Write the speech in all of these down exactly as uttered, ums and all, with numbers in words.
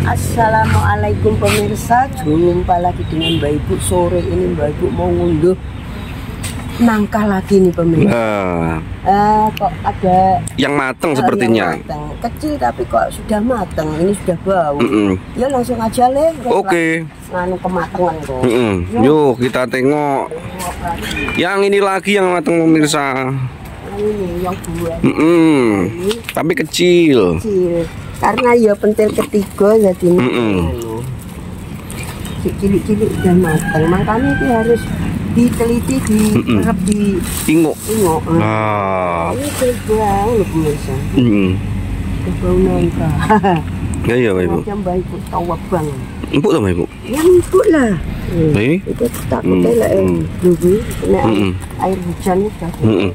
Assalamualaikum pemirsa, jumpa lagi dengan Mbak Ibu. Sore ini Mbak Ibu mau ngunduh nangka lagi nih pemirsa. Nah, eh, kok ada yang matang uh, sepertinya. Yang matang. Kecil tapi kok sudah matang. Ini sudah bau. Mm -mm. Ya langsung aja leh. Oke. Okay. Nganu kematangan kok. Mm -mm. Yuk. Yuk kita tengok. Yang ini lagi yang matang pemirsa. Ini yang dua. Mm -mm. Tapi kecil. Kecil. Karena ya pentil ketiga jadi mm -mm. cilik-cilik udah matang, makanya itu harus diteliti, di mm -mm. di ingok. Ingok. Ah. Ini terbang loh biasa. Mm. Terbang nangka. Ya ya Ibu. Macam Mbak Ibu tahu bang. Empuk sama Ibu. Ya empuk lah. Nah, ini? Itu tak betul lah eh. Dulu kena air hujan udah. Mm -mm.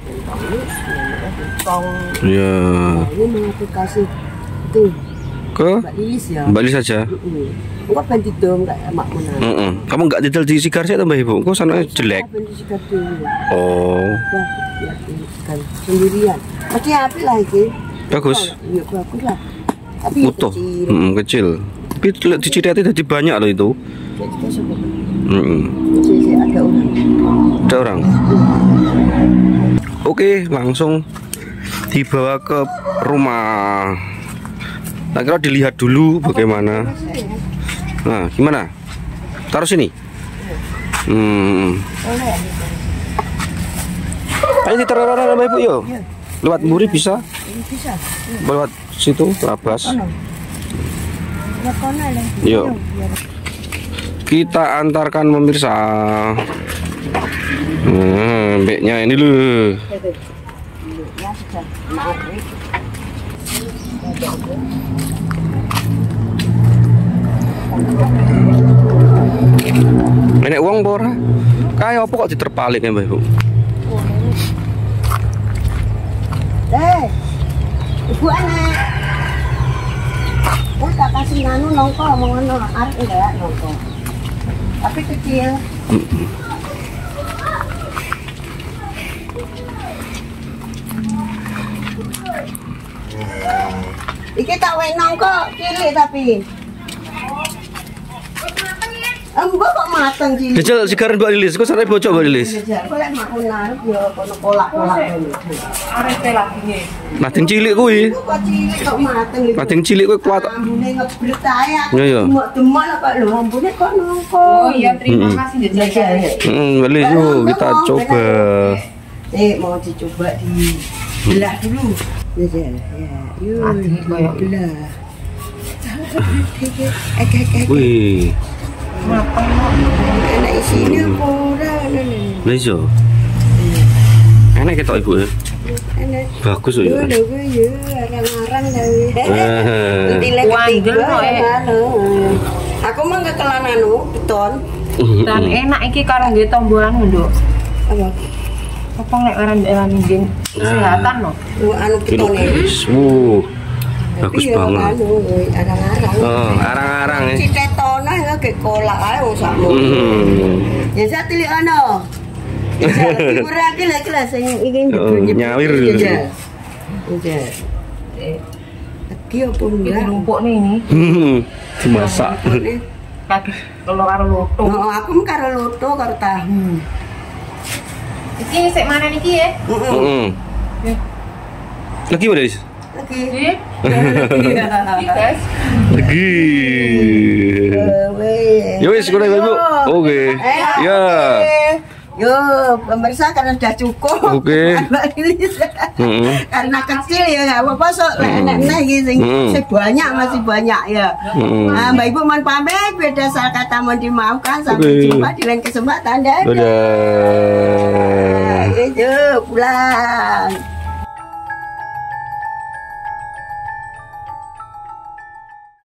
Ya. Ini mau kasih tuh ke Mbak Lilis ya. Mbak Lilis saja. Enggak bantu dong kayak mak menang. Mm -mm. Kamu enggak detail di sigar sih Mbak Ibu? Kok sana jelek. Oh. Sendirian. Masih api lah ini. Bagus. Iya bagus lah. Tapi utuh. Kecil. Mm -mm, kecil. Tapi diciri-ciri tadi banyak loh itu. Mm -mm. Ada orang. Ada orang. Oke, langsung dibawa ke rumah. Nah, kira dilihat dulu bagaimana. Nah, gimana? Taruh sini. Hmm. Ayo ditaruh Mbak Ibu yuk. Lewat muri bisa? Bisa. Lewat situ, labas. Yuk. Kita antarkan pemirsa. Hmm, mbeknya ini loh. Nenek uang bora, kayak apa kok diterpalik ya Mbak Ibu? Eh, Ibu anak, aku tak kasih nganu nongko, mau ngono, arek enggak nongko, tapi kecil. Iki tak wenong kok, cilik tapi. Embo kok mateng cilik. Jajal sigaran Mbak Lilis, kok sampai bocok Mbak Lilis. Kok lek mak narep yo kono kolak-kolak ngene. Arepe lagi. Mateng cilik kuwi. Kok cilik kok mateng. Mateng cilik kuwi kuat. Ambune ngebret ae. Iya ya. Demok kok lho ambune kok nongko. Oh iya, terima kasih jajal. Heeh, Mbak Lilis yuk kita coba. Eh, mau dicoba di belah dulu. Jajal. Ya. Yuk, kayak belah. Wih. Matang enak isinya apa ora ngene. Beso. Enak ketok Ibu ya. Enak. Bagus loh ya. Lho kuwi ya arang-arang gawe. Entile Wanggel kok eh. Aku mah kekelan anu beton. Dan enak iki karo nggih tombolan nduk. Apa? Apa nek ora ndelok nggih kesehatan lho. Anu beton iki. Wuh. Bagus banget. Arang-arang. Oh, arang-arang ya. Citetona nggak kolak ae wong sakmu. Ya saya tilik ana. Ibu lagi lagi lah sing iki nyawir. Ya. Ya. Lagi apa enggak? Numpuk nih ini. Dimasak. Kaki kalau karo loto. Oh, aku karo loto karo tahu. Iki sik mana niki ya? Heeh. Lagi mana, Dis? Lagi. Iki guys. Lagi. Ya wis kono Ibu. Oke. Ya. Yo, pemirsa karena sudah cukup. Oke. Karena kecil ya nggak apa-apa sok enak-enak gitu. Banyak masih banyak ya. Nah, Mbak Ibu mohon pamit, beda salah kata mohon dimaafkan. Sampai jumpa di lain kesempatan. Dadah.